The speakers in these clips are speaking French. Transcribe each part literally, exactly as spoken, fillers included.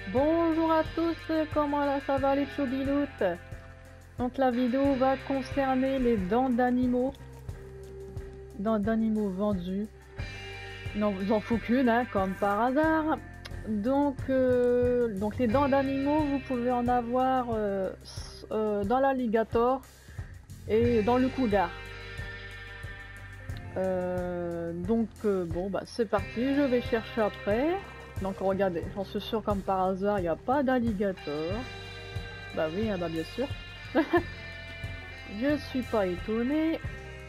Bonjour à tous, comment là ça va les choubiloutes? Donc la vidéo va concerner les dents d'animaux. Dents d'animaux vendus. Non, vous en faut qu'une, hein, comme par hasard. Donc, euh, donc les dents d'animaux, vous pouvez en avoir euh, euh, dans l'alligator et dans le cougar. Euh, donc euh, bon bah c'est parti, je vais chercher après. Donc regardez, j'en suis sûr comme par hasard, il n'y a pas d'alligator. Bah oui, hein, bah bien sûr. Je suis pas étonnée.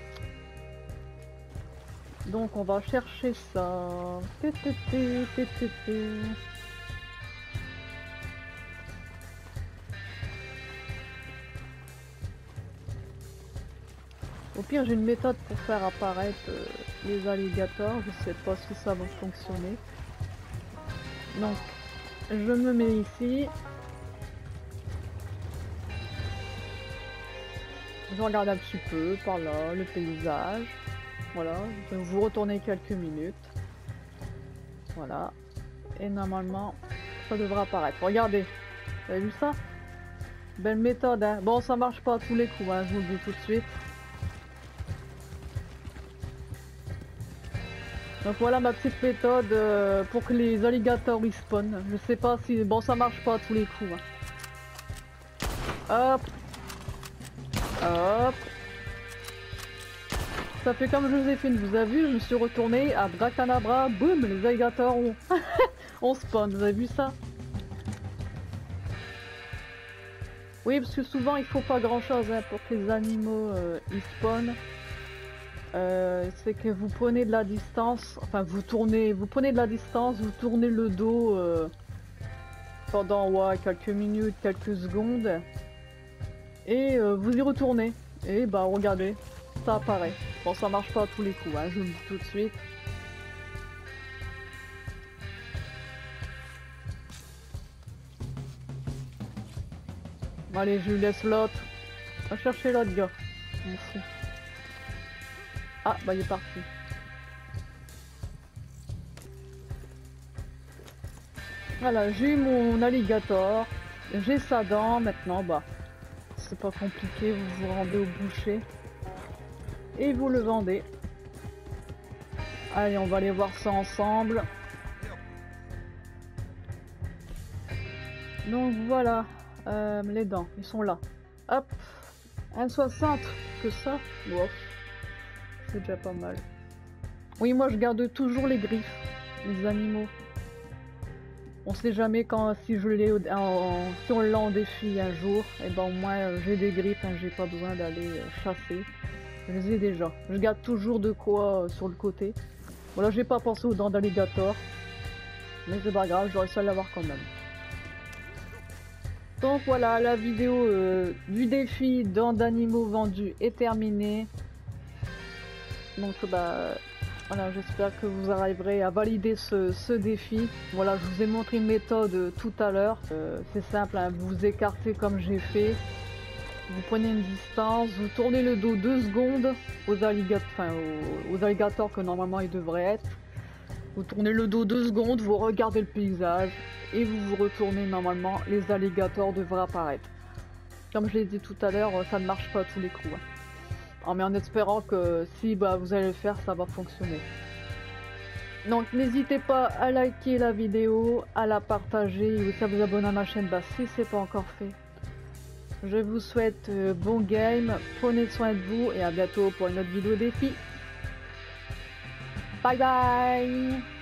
Donc on va chercher ça. Au pire, j'ai une méthode pour faire apparaître euh, les alligators. Je sais pas si ça va fonctionner. Donc, je me mets ici. Je regarde un petit peu par là, le paysage. Voilà, je vais vous retourner quelques minutes. Voilà. Et normalement, ça devrait apparaître. Regardez, vous avez vu ça? Belle méthode, hein. Bon, ça marche pas à tous les coups, hein, je vous le dis tout de suite. Donc voilà ma petite méthode euh, pour que les alligators respawnent. Je sais pas si... Bon, ça marche pas à tous les coups. Hein. Hop. Hop. Ça fait comme Joséphine, vous avez vu, je me suis retourné à Bracanabra, boum, les alligators ont... on spawn, vous avez vu ça? Oui, parce que souvent il faut pas grand chose hein, pour que les animaux euh, ils spawnent. Euh, c'est que vous prenez de la distance, enfin vous tournez, vous prenez de la distance, vous tournez le dos euh, pendant ouais, quelques minutes, quelques secondes, et euh, vous y retournez. Et bah regardez, ça apparaît. Bon, ça marche pas à tous les coups, hein, je vous le dis tout de suite. Allez, je lui laisse l'autre. Va chercher l'autre gars. Je m'en fous. Ah, bah il est parti. Voilà, j'ai eu mon alligator. J'ai sa dent maintenant, bah c'est pas compliqué, vous vous rendez au boucher. Et vous le vendez. Allez, on va aller voir ça ensemble. Donc voilà, euh, les dents, ils sont là. Hop, un soixante, que ça, bof, c'est déjà pas mal. Oui, moi je garde toujours les griffes, les animaux. On sait jamais quand si je l'ai en, si on l'a en défi un jour, et ben au moins euh, j'ai des griffes, hein, j'ai pas besoin d'aller euh, chasser. Je les ai déjà. Je garde toujours de quoi euh, sur le côté. Voilà, j'ai pas pensé aux dents d'alligator, mais c'est pas grave, j'aurais réussi à l'avoir quand même. Donc voilà, la vidéo euh, du défi dents d'animaux vendus est terminée. Donc bah voilà, j'espère que vous arriverez à valider ce, ce défi. Voilà, je vous ai montré une méthode euh, tout à l'heure. Euh, c'est simple, hein, vous vous écartez comme j'ai fait. Vous prenez une distance, vous tournez le dos deux secondes aux alligators, enfin aux, aux alligators que normalement ils devraient être. Vous tournez le dos deux secondes, vous regardez le paysage et vous vous retournez normalement, les alligators devraient apparaître. Comme je l'ai dit tout à l'heure, ça ne marche pas à tous les coups. Hein. Oh, mais en espérant que si bah, vous allez le faire, ça va fonctionner. Donc n'hésitez pas à liker la vidéo, à la partager et aussi à vous abonner à ma chaîne bah, si c'est pas encore fait. Je vous souhaite euh, bon game, prenez soin de vous et à bientôt pour une autre vidéo défi. Bye bye.